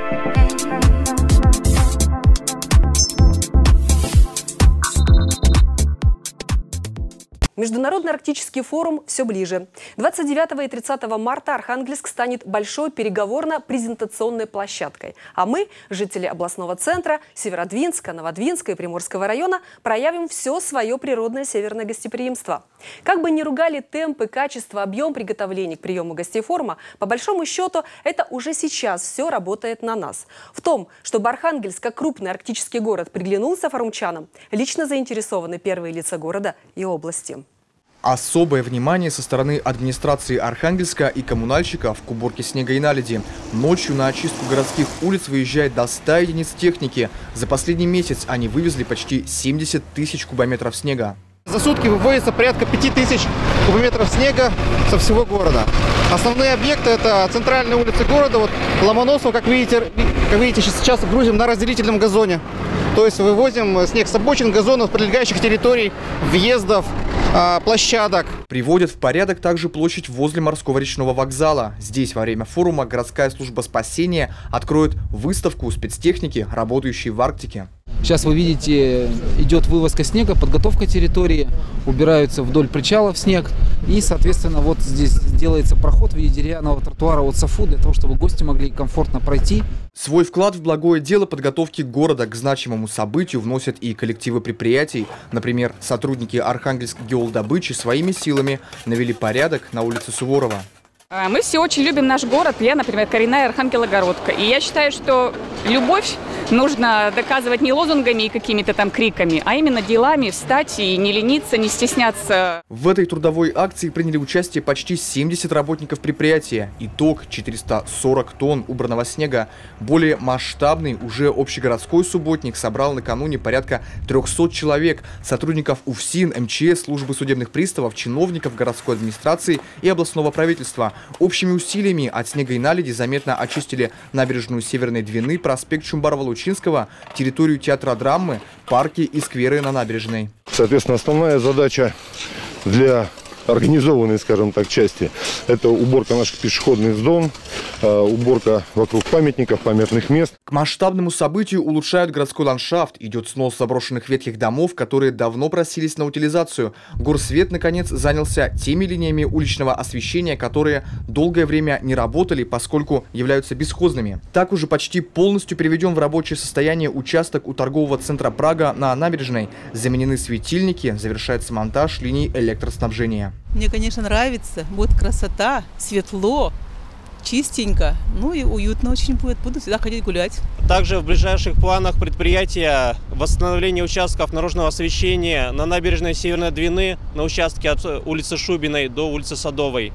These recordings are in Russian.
Международный арктический форум все ближе. 29 и 30 марта Архангельск станет большой переговорно-презентационной площадкой. А мы, жители областного центра, Северодвинска, Новодвинска и Приморского района, проявим все свое природное северное гостеприимство. Как бы ни ругали темпы, качество, объем приготовлений к приему гостей форума, по большому счету это уже сейчас все работает на нас. В том, чтобы Архангельск, как крупный арктический город, приглянулся форумчанам, лично заинтересованы первые лица города и области. Особое внимание со стороны администрации Архангельска и коммунальщиков к уборке снега и наледи. Ночью на очистку городских улиц выезжает до 100 единиц техники. За последний месяц они вывезли почти 70 тысяч кубометров снега. За сутки вывозится порядка 5000 кубометров снега со всего города. Основные объекты — это центральные улицы города. Вот Ломоносов, как видите, сейчас грузим на разделительном газоне. То есть вывозим снег с обочин, газонов, прилегающих территорий, въездов, площадок. Приводят в порядок также площадь возле морского речного вокзала. Здесь во время форума городская служба спасения откроет выставку спецтехники, работающей в Арктике. Сейчас вы видите, идет вывозка снега, подготовка территории, убираются вдоль причалов снег. И, соответственно, вот здесь делается проход в виде деревянного тротуара от САФУ, для того, чтобы гости могли комфортно пройти. Свой вклад в благое дело подготовки города к значимому событию вносят и коллективы предприятий. Например, сотрудники Архангельск геолдобычи своими силами навели порядок на улице Суворова. Мы все очень любим наш город. Я, например, коренная архангелогородка. И я считаю, что любовь нужно доказывать не лозунгами и какими-то там криками, а именно делами, встать и не лениться, не стесняться. В этой трудовой акции приняли участие почти 70 работников предприятия. Итог – 440 тонн убранного снега. Более масштабный уже общегородской субботник собрал накануне порядка 300 человек. Сотрудников УФСИН, МЧС, службы судебных приставов, чиновников городской администрации и областного правительства. Общими усилиями от снега и наледи заметно очистили набережную Северной Двины, проспект Чумбарова-Лучинского, территорию театра драмы, парки и скверы на набережной. Соответственно, основная задача для организованной, скажем так, части — это уборка наших пешеходных зон, уборка вокруг памятников, памятных мест. К масштабному событию улучшают городской ландшафт. Идет снос заброшенных ветхих домов, которые давно просились на утилизацию. Горсвет, наконец, занялся теми линиями уличного освещения, которые долгое время не работали, поскольку являются бесхозными. Так уже почти полностью приведен в рабочее состояние участок у торгового центра Прага на набережной. Заменены светильники, завершается монтаж линий электроснабжения. Мне, конечно, нравится. Будет красота, светло, чистенько, ну и уютно очень будет. Буду всегда ходить гулять. Также в ближайших планах предприятия восстановление участков наружного освещения на набережной Северной Двины, на участке от улицы Шубиной до улицы Садовой,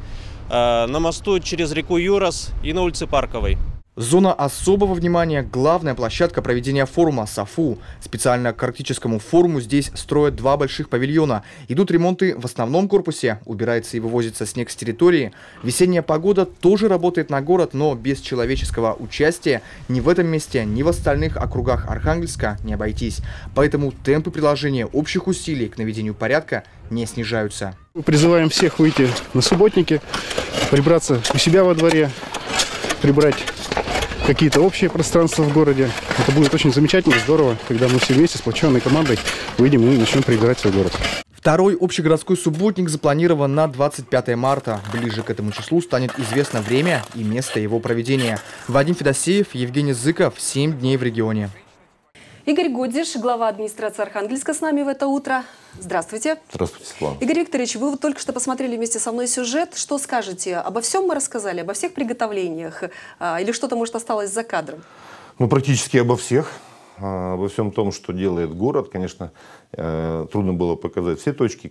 на мосту через реку Юрос и на улице Парковой. Зона особого внимания – главная площадка проведения форума САФУ. Специально к арктическому форуму здесь строят два больших павильона. Идут ремонты в основном корпусе, убирается и вывозится снег с территории. Весенняя погода тоже работает на город, но без человеческого участия ни в этом месте, ни в остальных округах Архангельска не обойтись. Поэтому темпы приложения общих усилий к наведению порядка не снижаются. Мы призываем всех выйти на субботники, прибраться у себя во дворе, прибрать какие-то общие пространства в городе. Это будет очень замечательно, здорово, когда мы все вместе, сплоченной командой, выйдем и начнем прибирать свой город. Второй общегородской субботник запланирован на 25 марта. Ближе к этому числу станет известно время и место его проведения. Вадим Федосеев, Евгений Зыков. 7 дней в регионе. Игорь Годиш, глава администрации Архангельска, с нами в это утро. Здравствуйте. Здравствуйте, Светлана. Игорь Викторович, вы вот только что посмотрели вместе со мной сюжет. Что скажете? Обо всем мы рассказали, обо всех приготовлениях? Или что-то, может, осталось за кадром? Ну, практически обо всех. Обо всем том, что делает город. Конечно, трудно было показать все точки,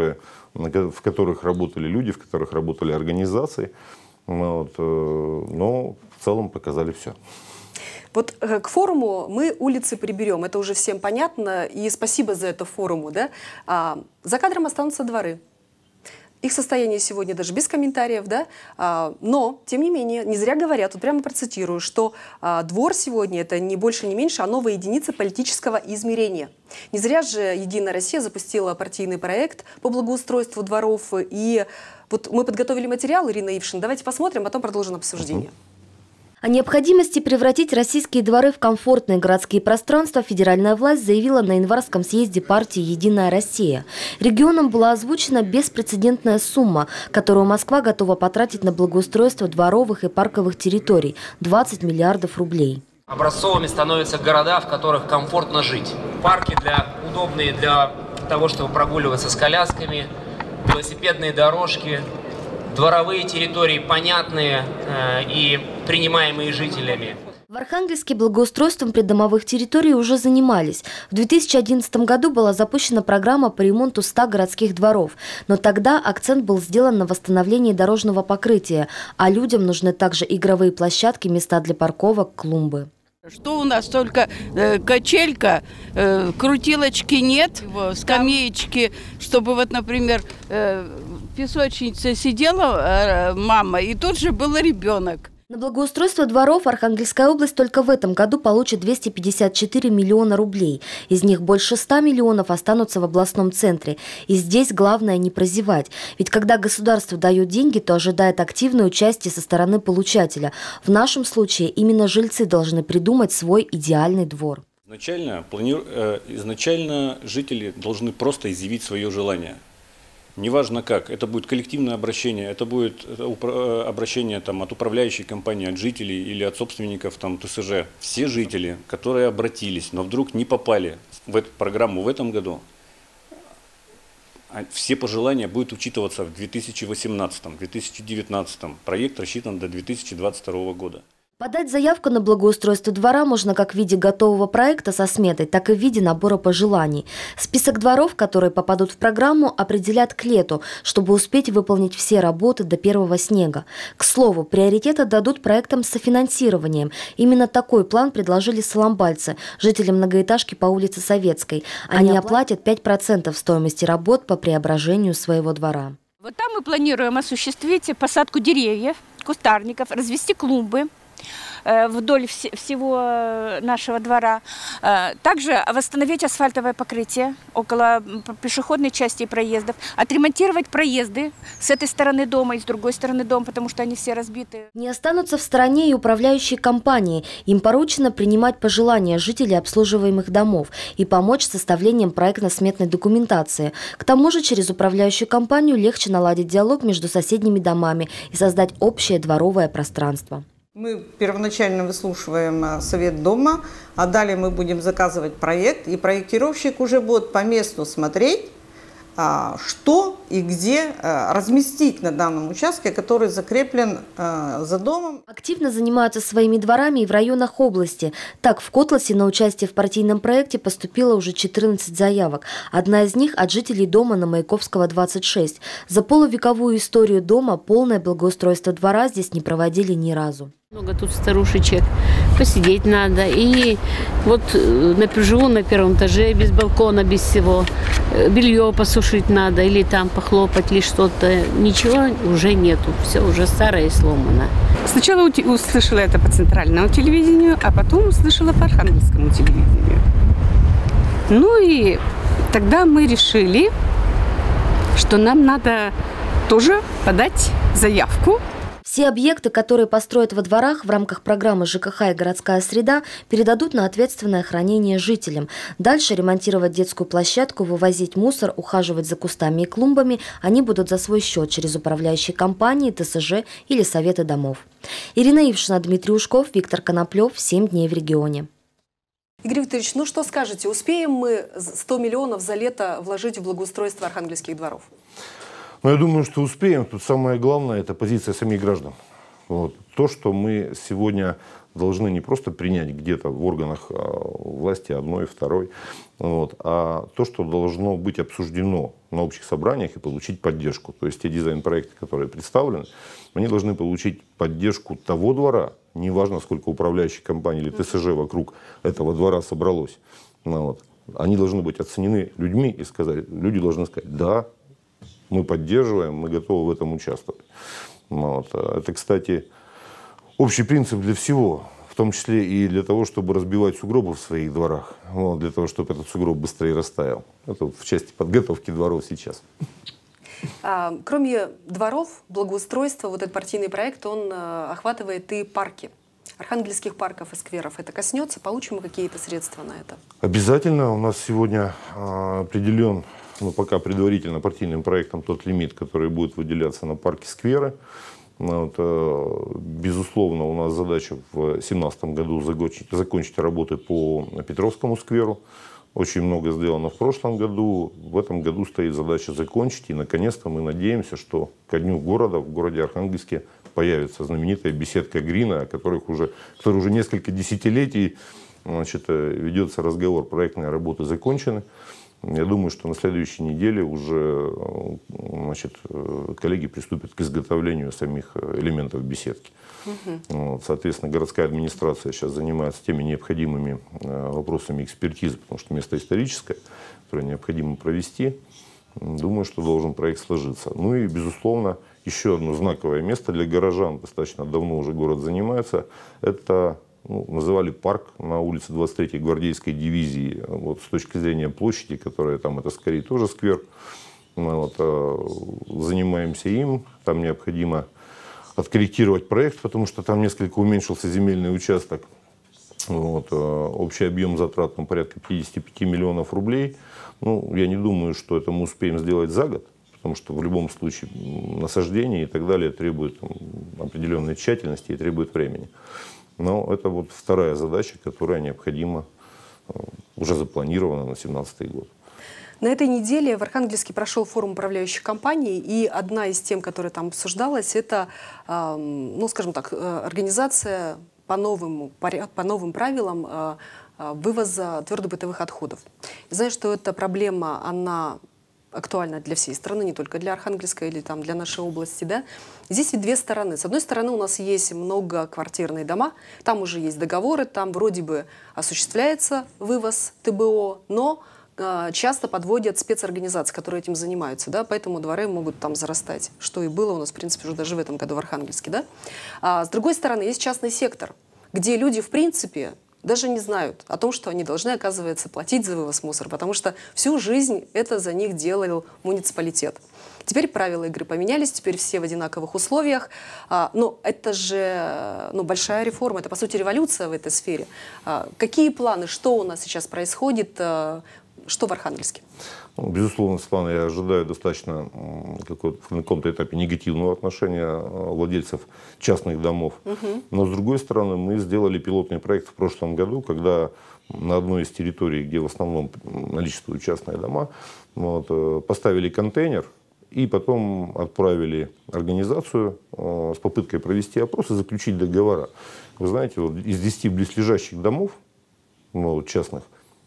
в которых работали люди, в которых работали организации. Вот, но в целом показали все. Вот к форуму мы улицы приберем, это уже всем понятно, и спасибо за это форуму. Да? За кадром останутся дворы. Их состояние сегодня даже без комментариев, да? Но, тем не менее, не зря говорят, вот прямо процитирую, что двор сегодня это не больше, не меньше, а новая единица политического измерения. Не зря же Единая Россия запустила партийный проект по благоустройству дворов, и вот мы подготовили материал, Ирина Ившин, давайте посмотрим, потом продолжим обсуждение. О необходимости превратить российские дворы в комфортные городские пространства федеральная власть заявила на январском съезде партии «Единая Россия». Регионам была озвучена беспрецедентная сумма, которую Москва готова потратить на благоустройство дворовых и парковых территорий – 20 миллиардов рублей. Образцовыми становятся города, в которых комфортно жить. Парки удобные для того, чтобы прогуливаться с колясками, велосипедные дорожки, дворовые территории понятные и принимаемые жителями. В Архангельске благоустройством придомовых территорий уже занимались. В 2011 году была запущена программа по ремонту 100 городских дворов. Но тогда акцент был сделан на восстановлении дорожного покрытия, а людям нужны также игровые площадки, места для парковок, клумбы. Что у нас? Только качелька, крутилочки нет, скамеечки, чтобы вот, например, в песочнице сидела мама, и тут же был ребенок. На благоустройство дворов Архангельская область только в этом году получит 254 миллиона рублей. Из них больше 100 миллионов останутся в областном центре. И здесь главное не прозевать. Ведь когда государство дает деньги, то ожидает активное участие со стороны получателя. В нашем случае именно жильцы должны придумать свой идеальный двор. Изначально жители должны просто изъявить свое желание. Неважно как, это будет коллективное обращение, это будет обращение от управляющей компании, от жителей или от собственников ТСЖ. Все жители, которые обратились, но вдруг не попали в эту программу в этом году, все пожелания будут учитываться в 2018-2019. Проект рассчитан до 2022 года. Подать заявку на благоустройство двора можно как в виде готового проекта со сметой, так и в виде набора пожеланий. Список дворов, которые попадут в программу, определят к лету, чтобы успеть выполнить все работы до первого снега. К слову, приоритет отдадут проектам с софинансированием. Именно такой план предложили соломбальцы, жители многоэтажки по улице Советской. Они оплатят 5% стоимости работ по преображению своего двора. Вот там мы планируем осуществить посадку деревьев, кустарников, развести клумбы вдоль всего нашего двора. Также восстановить асфальтовое покрытие около пешеходной части и проездов, отремонтировать проезды с этой стороны дома и с другой стороны дома, потому что они все разбиты. Не останутся в стороне и управляющие компании. Им поручено принимать пожелания жителей обслуживаемых домов и помочь с составлением проектно-сметной документации. К тому же через управляющую компанию легче наладить диалог между соседними домами и создать общее дворовое пространство. Мы первоначально выслушиваем совет дома, а далее мы будем заказывать проект, и проектировщик уже будет по месту смотреть, что и где разместить на данном участке, который закреплен за домом. Активно занимаются своими дворами и в районах области. Так, в Котласе на участие в партийном проекте поступило уже 14 заявок. Одна из них от жителей дома на Маяковского, 26. За полувековую историю дома полное благоустройство двора здесь не проводили ни разу. Много тут старушечек, посидеть надо. И вот живу на первом этаже, без балкона, без всего. Белье посушить надо, или там похлопать, или что-то. Ничего уже нету, все уже старое и сломано. Сначала услышала это по центральному телевидению, а потом услышала по архангельскому телевидению. Ну и тогда мы решили, что нам надо тоже подать заявку. Все объекты, которые построят во дворах в рамках программы ЖКХ и городская среда, передадут на ответственное хранение жителям. Дальше ремонтировать детскую площадку, вывозить мусор, ухаживать за кустами и клумбами они будут за свой счет через управляющие компании, ТСЖ или советы домов. Ирина Ившина, Дмитрий Ушков, Виктор Коноплев. 7 дней в регионе. Игорь Викторович, ну что скажете, успеем мы 100 миллионов за лето вложить в благоустройство архангельских дворов? Но я думаю, что успеем. Тут самое главное – это позиция самих граждан. Вот. То, что мы сегодня должны не просто принять где-то в органах власти одной, второй, вот, а то, что должно быть обсуждено на общих собраниях и получить поддержку. То есть те дизайн-проекты, которые представлены, они должны получить поддержку того двора, неважно, сколько управляющих компаний или ТСЖ вокруг этого двора собралось. Вот. Они должны быть оценены людьми и сказать, люди должны сказать «да». Мы поддерживаем, мы готовы в этом участвовать. Вот. Это, кстати, общий принцип для всего, в том числе и для того, чтобы разбивать сугробы в своих дворах, вот, для того, чтобы этот сугроб быстрее растаял. Это в части подготовки дворов сейчас. Кроме дворов, благоустройства, вот этот партийный проект, он охватывает и парки. архангельских парков и скверов это коснется? Получим мы какие-то средства на это? Обязательно. У нас сегодня определен, пока предварительно партийным проектом, тот лимит, который будет выделяться на парки, скверы. Безусловно, у нас задача в 2017 году закончить работы по Петровскому скверу. Очень много сделано в прошлом году. В этом году стоит задача закончить. И, наконец-то, мы надеемся, что ко дню города в городе Архангельске появится знаменитая беседка Грина, о которой уже несколько десятилетий ведется разговор. Проектные работы закончены. Я думаю, что на следующей неделе уже коллеги приступят к изготовлению самих элементов беседки. Соответственно, городская администрация сейчас занимается теми необходимыми вопросами экспертизы, потому что место историческое, которое необходимо провести. Думаю, что должен проект сложиться. Ну и, безусловно, еще одно знаковое место для горожан, достаточно давно уже город занимается, это называли парк на улице 23-й гвардейской дивизии. С точки зрения площади, которая там, это скорее тоже сквер. Занимаемся им. Там необходимо откорректировать проект, потому что там несколько уменьшился земельный участок. Общий объем затрат порядка 55 миллионов рублей. Я не думаю, что это мы успеем сделать за год, потому что в любом случае насаждение и так далее требует определенной тщательности и требует времени. Но это вторая задача, которая необходима, уже запланирована на 2017 год. На этой неделе в Архангельске прошел форум управляющих компаний, и одна из тем, которая там обсуждалась, это, скажем так, организация по новым правилам вывоза твердобытовых отходов. Я знаю, что эта проблема, она актуальна для всей страны, не только для Архангельска или для нашей области. Да? Здесь ведь две стороны. С одной стороны, у нас есть многоквартирные дома, там уже есть договоры, там вроде бы осуществляется вывоз ТБО, но часто подводят спецорганизации, которые этим занимаются, да? Поэтому дворы могут там зарастать, что и было у нас, в принципе, уже даже в этом году в Архангельске. Да? С другой стороны, есть частный сектор, где люди, в принципе, даже не знают о том, что они должны, оказывается, платить за вывоз мусора, потому что всю жизнь это за них делал муниципалитет. Теперь правила игры поменялись, теперь все в одинаковых условиях. Но это же большая реформа, это, по сути, революция в этой сфере. Какие планы, что у нас сейчас происходит, что в Архангельске? Безусловно, Светлана, я ожидаю достаточно на каком-то этапе негативного отношения владельцев частных домов. Но, с другой стороны, мы сделали пилотный проект в прошлом году, когда на одной из территорий, где в основном наличествуют частные дома, поставили контейнер и потом отправили организацию с попыткой провести опрос и заключить договора. Вы знаете, из 10 близлежащих домов, частных,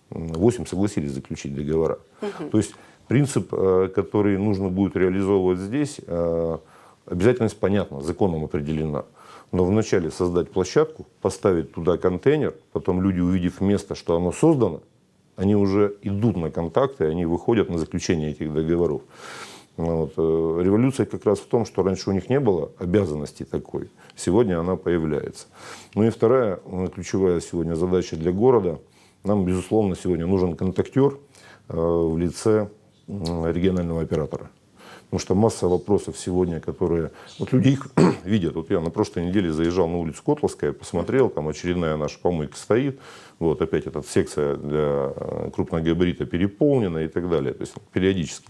8 согласились заключить договора. То есть принцип, который нужно будет реализовывать здесь, обязательность понятна, законом определена. Но вначале создать площадку, поставить туда контейнер, потом люди, увидев место, что оно создано, они уже идут на контакты, они выходят на заключение этих договоров. Революция как раз в том, что раньше у них не было обязанности такой. Сегодня она появляется. Ну и вторая ключевая сегодня задача для города. Нам, безусловно, сегодня нужен контактер в лице регионального оператора. Потому что масса вопросов сегодня, которые... люди их видят. Я на прошлой неделе заезжал на улицу Котловская, посмотрел, там очередная наша помойка стоит. Опять эта секция для крупногабарита переполнена и так далее. То есть периодически.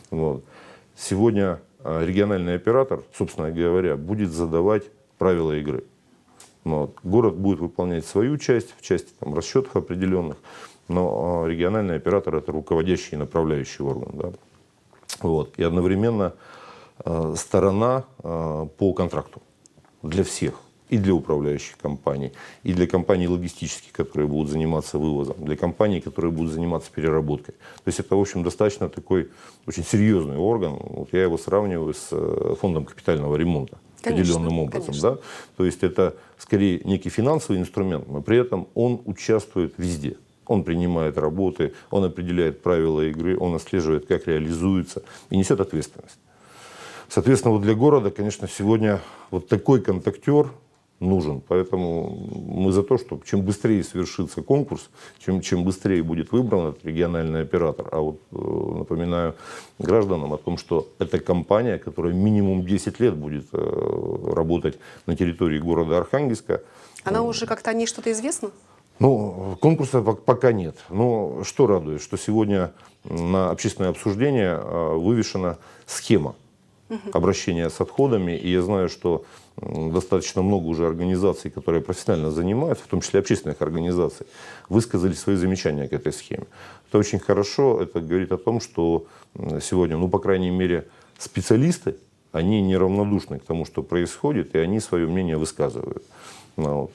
Сегодня региональный оператор, собственно говоря, будет задавать правила игры. Город будет выполнять свою часть, в части расчетов определенных, но региональный оператор – это руководящий и направляющий орган. Да? И одновременно сторона по контракту для всех, и для управляющих компаний, и для компаний логистических, которые будут заниматься вывозом, для компаний, которые будут заниматься переработкой. То есть это, в общем, достаточно такой очень серьезный орган. Я его сравниваю с фондом капитального ремонта. Определенным образом. Да? То есть это скорее некий финансовый инструмент, но при этом он участвует везде. Он принимает работы, он определяет правила игры, он отслеживает, как реализуется и несет ответственность. Соответственно, для города, конечно, сегодня такой контактер нужен. Поэтому мы за то, чтобы чем быстрее свершится конкурс, чем быстрее будет выбран этот региональный оператор. Напоминаю гражданам о том, что это компания, которая минимум 10 лет будет работать на территории города Архангельска. Она уже как-то о ней что-то известно? Ну, конкурса пока нет. Но что радует, что сегодня на общественное обсуждение вывешена схема обращения с отходами. И я знаю, что достаточно много уже организаций, которые профессионально занимаются, в том числе общественных организаций, высказали свои замечания к этой схеме. Это очень хорошо. Это говорит о том, что сегодня, ну, по крайней мере, специалисты, они неравнодушны к тому, что происходит, и они свое мнение высказывают. Вот.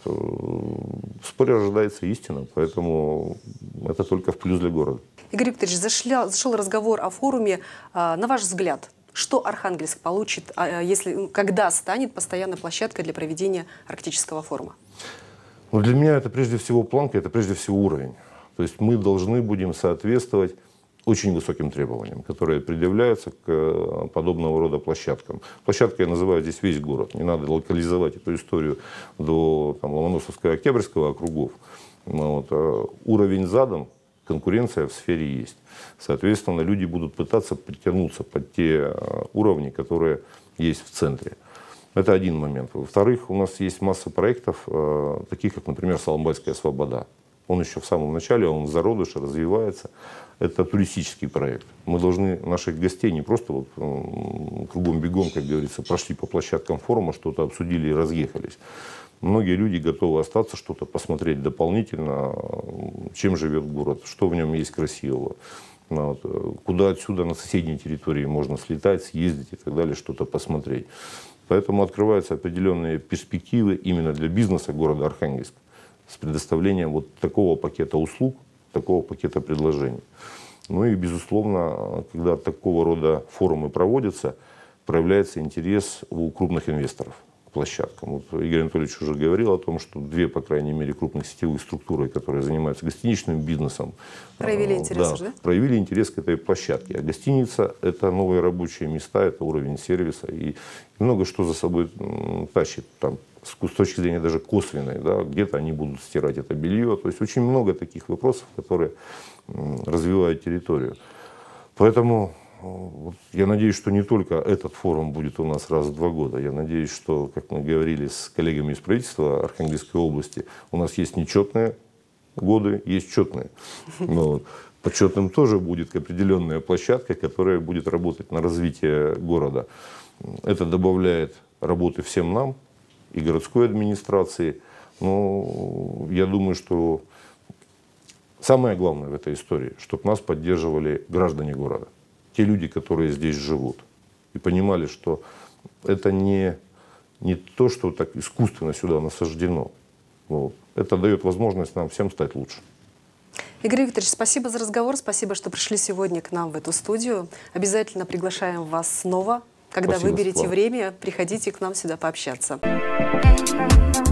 В споре рождается истина, поэтому это только в плюс для города. Игорь Викторович, зашел разговор о форуме. На ваш взгляд, что Архангельск получит, когда станет постоянной площадкой для проведения арктического форума? Ну, для меня это прежде всего планка, это прежде всего уровень. То есть мы должны будем соответствовать очень высоким требованиям, которые предъявляются к подобного рода площадкам. Площадкой я называю здесь весь город. Не надо локализовать эту историю до Ломоносовского и Октябрьского округов. Вот. Уровень задан, конкуренция в сфере есть. Соответственно, люди будут пытаться притянуться под те уровни, которые есть в центре. Это один момент. Во-вторых, у нас есть масса проектов, таких как, например, Соломбайская Слобода. Он еще в самом начале, он в зародыше, развивается. Это туристический проект. Мы должны наших гостей не просто вот кругом-бегом, как говорится, прошли по площадкам форума, что-то обсудили и разъехались. Многие люди готовы остаться, что-то посмотреть дополнительно, чем живет город, что в нем есть красивого. Вот, куда отсюда на соседней территории можно слетать, съездить и так далее, что-то посмотреть. Поэтому открываются определенные перспективы именно для бизнеса города Архангельск с предоставлением вот такого пакета услуг, такого пакета предложений. Ну и, безусловно, когда такого рода форумы проводятся, проявляется интерес у крупных инвесторов к площадкам. Вот Игорь Анатольевич уже говорил о том, что две, по крайней мере, крупных сетевых структуры, которые занимаются гостиничным бизнесом, проявили интерес, да? Проявили интерес к этой площадке. А гостиница – это новые рабочие места, это уровень сервиса и много что за собой тащит там, с точки зрения даже косвенной, да, где-то они будут стирать это белье. То есть очень много таких вопросов, которые развивают территорию. Поэтому я надеюсь, что не только этот форум будет у нас раз в 2 года. Я надеюсь, что, как мы говорили с коллегами из правительства Архангельской области, у нас есть нечетные годы, есть четные. Вот. По четным тоже будет определенная площадка, которая будет работать на развитие города. Это добавляет работы всем нам, и городской администрации. Но я думаю, что самое главное в этой истории, чтобы нас поддерживали граждане города. Те люди, которые здесь живут. И понимали, что это не то, что так искусственно сюда насаждено. Вот. Это дает возможность нам всем стать лучше. Игорь Викторович, спасибо за разговор. Спасибо, что пришли сегодня к нам в эту студию. Обязательно приглашаем вас снова. Когда выберете время, приходите к нам сюда пообщаться.